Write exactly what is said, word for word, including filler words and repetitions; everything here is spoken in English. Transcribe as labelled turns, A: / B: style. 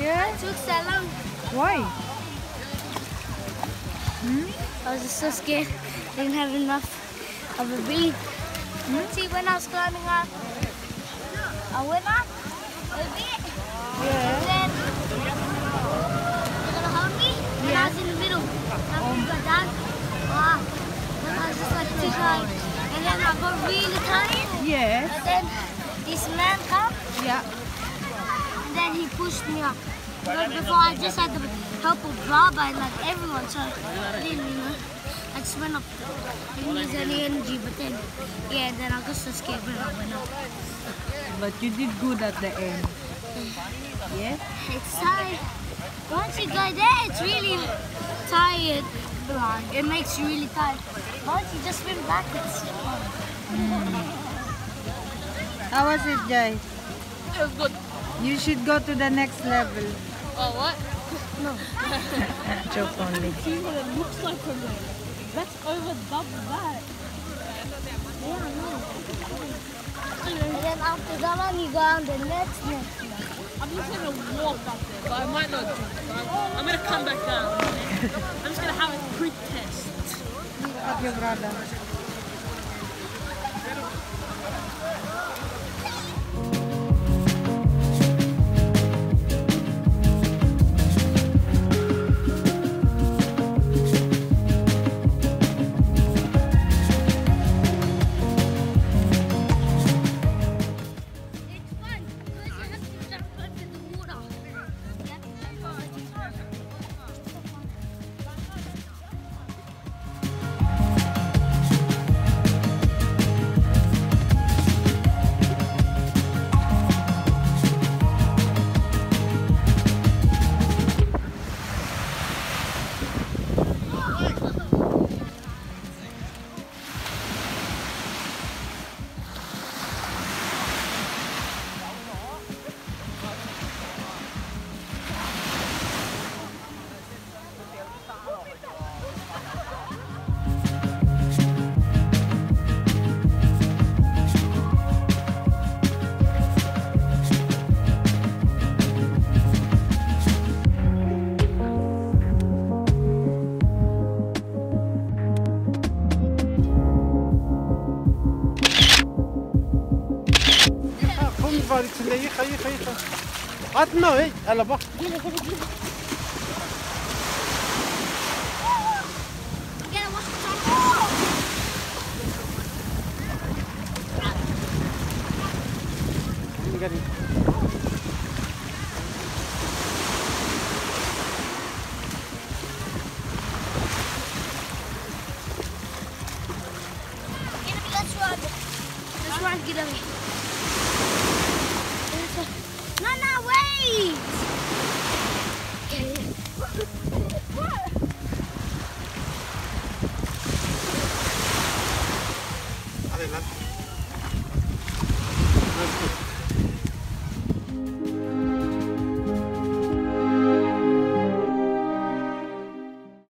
A: Yeah?
B: It took so long.
A: Why? Hmm?
B: I was just so scared. Didn't have enough of a breathe.
A: Hmm?
B: See, when I was climbing up, I went up a bit.
A: Yeah.
B: And then they're gonna hold me. And
A: Yeah.
B: I was in the middle. After we got down, wow. But I was just like too tired. And then I got really tired.
A: Yes.
B: And then this man came.
A: Yeah.
B: And then he pushed me up. But before I just had the help of Baba and like everyone, so I didn't, you know. I just went up. I didn't use any energy, but then, yeah, then I got so scared when I went up.
A: But you did good at the end. Yeah?
B: It's tired. Once you go there, it's really tired. It makes you really tired. Once you just swim back, it's fun.
A: Mm. How was it, Jai?
C: It was good.
A: You should go to the next level.
C: Oh, what?
B: No.
A: Joke only.
C: See what it looks like from there. That's over double that.
B: Yeah, I know. And then after that one, you go on the next next one.
C: I'm just going to walk up there, but I might not do it. I'm, I'm going to come back down. I'm just going to have a quick test.
A: Look at your brother.
D: içinde yıka yıka yıka. Atma hey, hele bak.
B: Gel gel gel. Gel
D: Gel. Gel.
B: Let's run. Let's run, get away. No, no, wait!
D: Adelante.